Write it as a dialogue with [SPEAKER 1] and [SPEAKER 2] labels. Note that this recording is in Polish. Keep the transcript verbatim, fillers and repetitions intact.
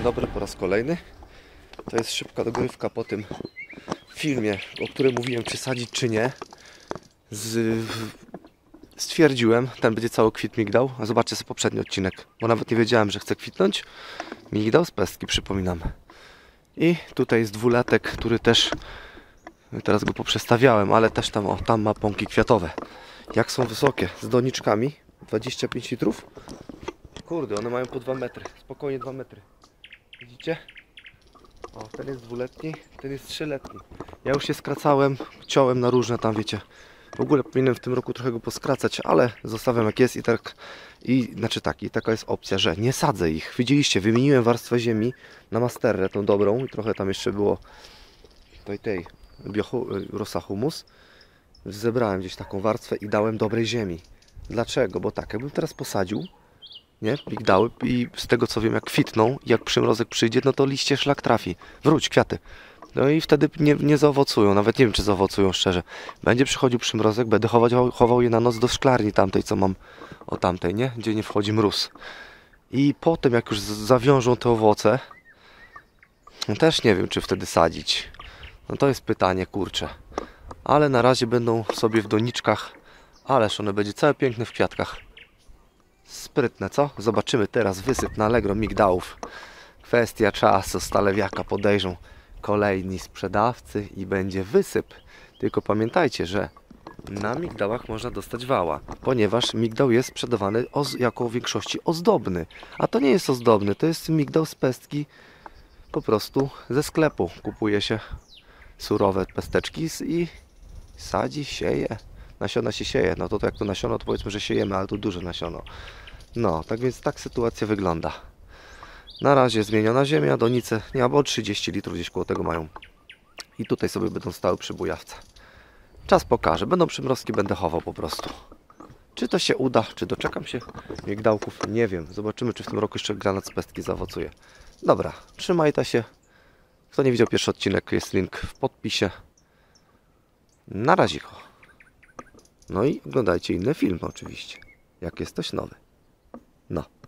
[SPEAKER 1] dobry po raz kolejny. To jest szybka dogrywka po tym filmie, o którym mówiłem, czy sadzić, czy nie. Z... Stwierdziłem, ten będzie cały kwit migdał. A zobaczcie sobie poprzedni odcinek, bo nawet nie wiedziałem, że chce kwitnąć. Migdał z pestki, przypominam. I tutaj jest dwulatek, który też, teraz go poprzestawiałem, ale też tam, o, tam ma pąki kwiatowe. Jak są wysokie, z doniczkami, dwadzieścia pięć litrów. Kurde, one mają po dwa metry, spokojnie dwa metry. Widzicie? O, ten jest dwuletni, ten jest trzyletni. Ja już się skracałem, ciąłem na różne tam, wiecie. W ogóle powinienem w tym roku trochę go poskracać, ale zostawiam jak jest i tak, i znaczy tak, i taka jest opcja, że nie sadzę ich. Widzieliście, wymieniłem warstwę ziemi na masterę, tą dobrą, i trochę tam jeszcze było tej, tej biohu, rosa humus. Zebrałem gdzieś taką warstwę i dałem dobrej ziemi. Dlaczego? Bo tak, jakbym teraz posadził, nie, migdały, i z tego co wiem, jak kwitną, jak przymrozek przyjdzie, no to liście szlak trafi. Wróć, kwiaty. No i wtedy nie, nie zaowocują, nawet nie wiem, czy zaowocują szczerze. Będzie przychodził przymrozek, będę chował, chował je na noc do szklarni tamtej, co mam, o tamtej, nie? Gdzie nie wchodzi mróz. I potem, jak już zawiążą te owoce, no też nie wiem, czy wtedy sadzić. No to jest pytanie, kurcze. Ale na razie będą sobie w doniczkach, ależ one będzie całe piękne w kwiatkach. Sprytne, co? Zobaczymy teraz wysyp na Allegro migdałów. Kwestia czasu, stalewiaka podejrzą kolejni sprzedawcy i będzie wysyp. Tylko pamiętajcie, że na migdałach można dostać wała, ponieważ migdał jest sprzedawany jako w większości ozdobny. A to nie jest ozdobny, to jest migdał z pestki po prostu ze sklepu. Kupuje się surowe pesteczki i sadzi, sieje. Nasiona się sieje, no to, to jak to nasiono, to powiedzmy, że siejemy, ale to duże nasiono. No, tak więc tak sytuacja wygląda. Na razie zmieniona ziemia, donice, nie, albo trzydzieści litrów gdzieś koło tego mają. I tutaj sobie będą stały przy bujawce. Czas pokaże, będą przymrozki, będę chował po prostu. Czy to się uda, czy doczekam się migdałków, nie wiem. Zobaczymy, czy w tym roku jeszcze granat z pestki zaowocuje. Dobra, trzymajcie się. Kto nie widział pierwszy odcinek, jest link w podpisie. Na razie. No i oglądajcie inne filmy oczywiście, jak jest coś nowy. No.